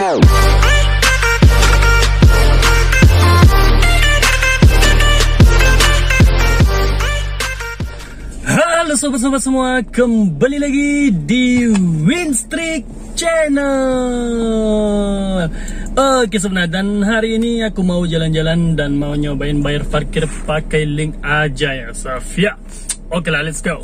Halo sobat-sobat semua, kembali lagi di Winstreak Channel. Oke sobat, dan hari ini aku mau jalan-jalan dan mau nyobain bayar parkir pakai link aja ya Sofia. Oke lah, let's go.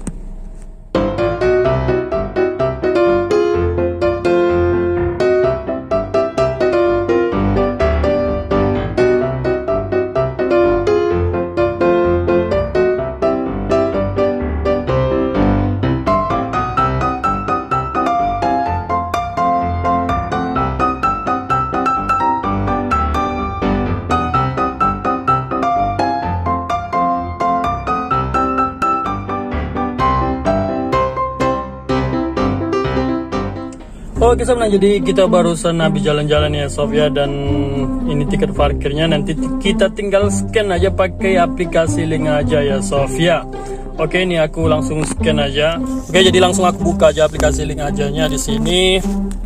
Oke sobat, jadi kita barusan habis jalan-jalan ya Sofia, dan ini tiket parkirnya. Nanti kita tinggal scan aja pakai aplikasi link aja ya Sofia. Oke, ini aku langsung scan aja. Oke, jadi langsung aku buka aja aplikasi link ajanya di sini.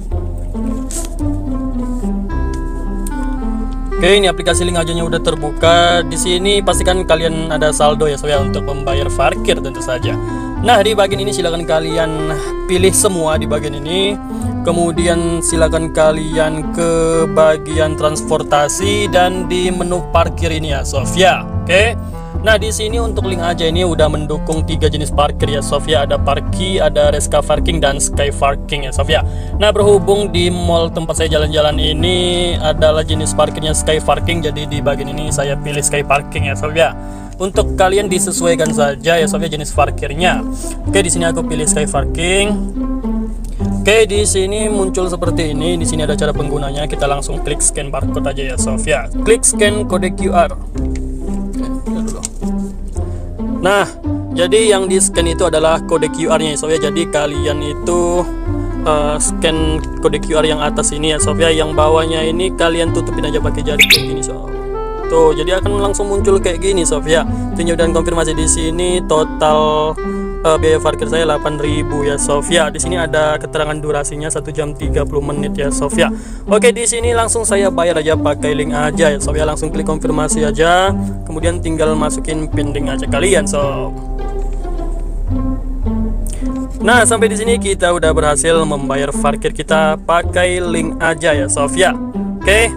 Oke, ini aplikasi link ajanya udah terbuka. Di sini pastikan kalian ada saldo ya Sofia untuk membayar parkir tentu saja. Nah, di bagian ini silakan kalian pilih semua di bagian ini. Kemudian silakan kalian ke bagian transportasi dan di menu parkir ini ya Sofia. Oke. Nah, di sini untuk link aja ini udah mendukung 3 jenis parkir ya Sofia. Ada Parki, ada Reska Parking, dan Sky Parking ya Sofia. Nah, berhubung di mall tempat saya jalan-jalan ini adalah jenis parkirnya Sky Parking, jadi di bagian ini saya pilih Sky Parking ya Sofia. Untuk kalian disesuaikan saja ya Sofia jenis parkirnya. Oke, di sini aku pilih Sky Parking. Oke, di sini muncul seperti ini. Di sini ada cara penggunanya. Kita langsung klik scan barcode aja ya Sofia. Klik scan kode QR. Nah, jadi yang di scan itu adalah kode QR-nya ya Sofia. Jadi kalian itu scan kode QR yang atas ini ya Sofia. Yang bawahnya ini kalian tutupin aja pakai jari kayak gini Sofia. Tuh, jadi akan langsung muncul kayak gini Sofia. Tinjau dan konfirmasi di sini total biaya parkir saya 8.000 ya Sofia. Di sini ada keterangan durasinya 1 jam 30 menit ya Sofia. Oke, di sini langsung saya bayar aja pakai link aja ya Sofia. Langsung klik konfirmasi aja. Kemudian tinggal masukin PIN link aja kalian sob. Nah, sampai di sini kita udah berhasil membayar parkir kita pakai link aja ya Sofia. Oke.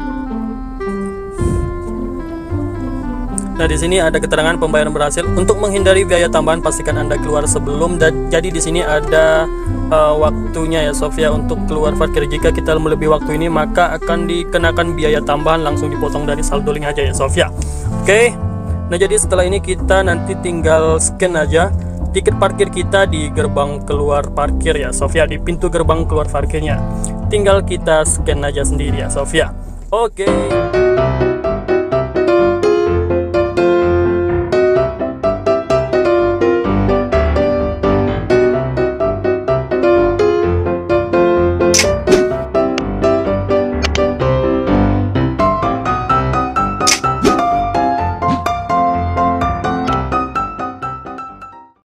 Nah, di sini ada keterangan pembayaran berhasil. Untuk menghindari biaya tambahan, pastikan Anda keluar sebelum. Dan jadi di sini ada waktunya ya Sofia untuk keluar parkir. Jika kita melebihi waktu ini, maka akan dikenakan biaya tambahan, langsung dipotong dari saldo link aja ya Sofia. Oke. Nah, jadi setelah ini kita nanti tinggal scan aja tiket parkir kita di gerbang keluar parkir ya Sofia, di pintu gerbang keluar parkirnya. Tinggal kita scan aja sendiri ya Sofia. Oke.